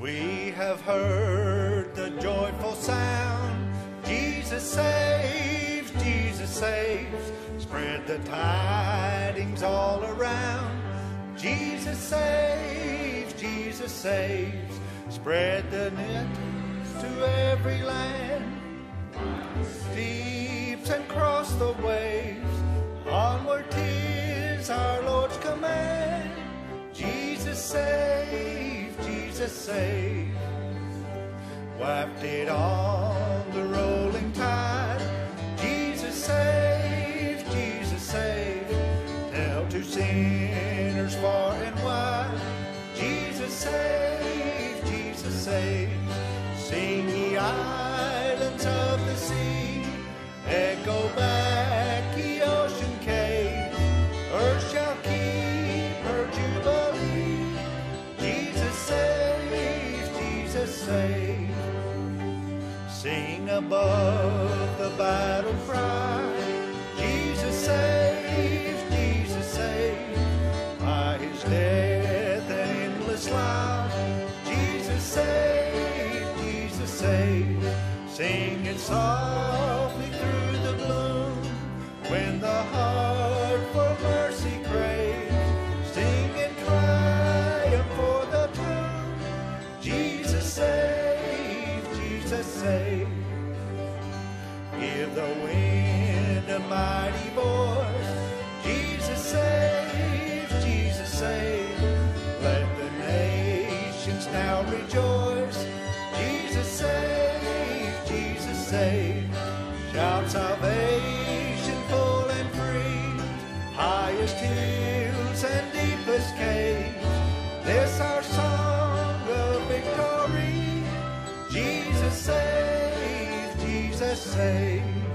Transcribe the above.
We have heard the joyful sound. Jesus saves, Jesus saves. Spread the tidings all around. Jesus saves, Jesus saves. Spread the news to every land. Deeps and cross the waves. Onward 'tis our Lord's command. Jesus save, Jesus save. Wafted on the rolling tide. Jesus save, Jesus save. Tell to sinners far and wide. Jesus save, Jesus save. Sing ye islands of the sea. Echo back ye ocean caves. Earth shall keep her jubilee. Jesus save, Jesus save. Sing above the battle cry. Jesus saves, Jesus saves. By his death and endless life. Jesus saves, Jesus saves. Sing it softly through the gloom. When the heart for mercy craves. Sing in triumph for the tomb. Jesus saves, Jesus saves. Give the wind a mighty voice. Jesus saves, Jesus saves. Let the nations now rejoice. Jesus saves, Jesus saves. Shout salvation full and free. Highest hills and deepest caves. This our song of victory. Jesus save, Jesus save.